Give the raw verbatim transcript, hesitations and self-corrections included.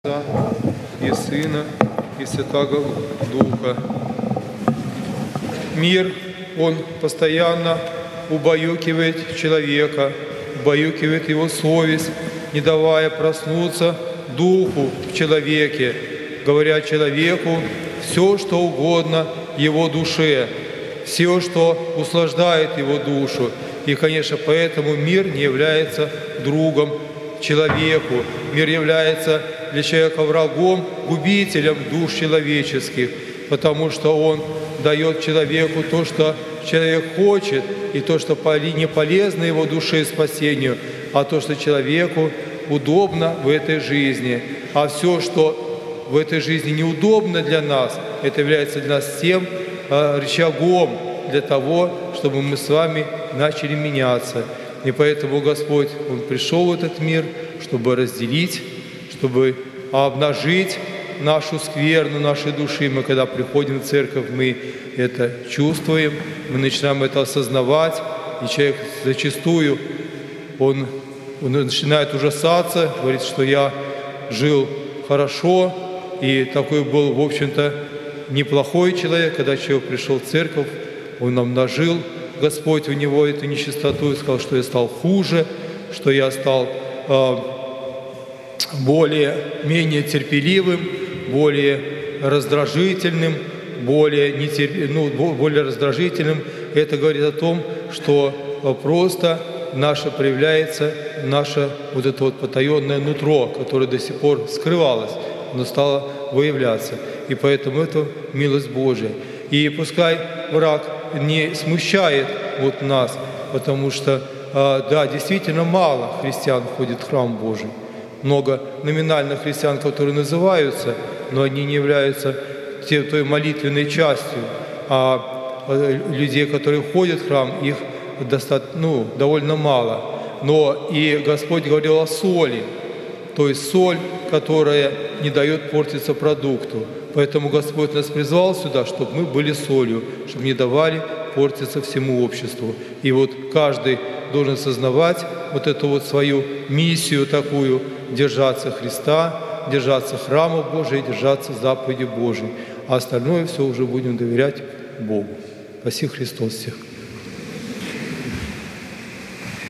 Отца и Сына и Святаго Духа. Мир, он постоянно убаюкивает человека, убаюкивает его совесть, не давая проснуться Духу в человеке, говоря человеку все, что угодно его душе, все, что услаждает его душу. И, конечно, поэтому мир не является другом человеку. Мир является для человека врагом, губителем душ человеческих, потому что он дает человеку то, что человек хочет, и то, что не полезно его душе и спасению, а то, что человеку удобно в этой жизни. А все, что в этой жизни неудобно для нас, это является для нас тем э, рычагом для того, чтобы мы с вами начали меняться. И поэтому Господь, Он пришел в этот мир, чтобы разделить, чтобы обнажить нашу скверну, нашей души. Мы, когда приходим в церковь, мы это чувствуем, мы начинаем это осознавать, и человек зачастую, он, он начинает ужасаться, говорит, что я жил хорошо, и такой был, в общем-то, неплохой человек. Когда человек пришел в церковь, он обнажил Господь у него эту нечистоту и сказал, что я стал хуже, что я стал э, более, менее терпеливым, более раздражительным, более, нетерп... ну, более раздражительным. Это говорит о том, что просто наше проявляется, наше вот это вот потаенное нутро, которое до сих пор скрывалось, оно стало выявляться. И поэтому это милость Божия. И пускай враг не смущает вот нас, потому что, да, действительно мало христиан ходит в храм Божий. Много номинальных христиан, которые называются, но они не являются той молитвенной частью. А людей, которые ходят в храм, их достаточно, ну, довольно мало. Но и Господь говорил о соли, то есть соль, которая не дает портиться продукту. Поэтому Господь нас призвал сюда, чтобы мы были солью, чтобы не давали портиться всему обществу. И вот каждый должен сознавать вот эту вот свою миссию такую, держаться Христа, держаться храма Божия, держаться заповеди Божией. А остальное все уже будем доверять Богу. Спаси Христос всех.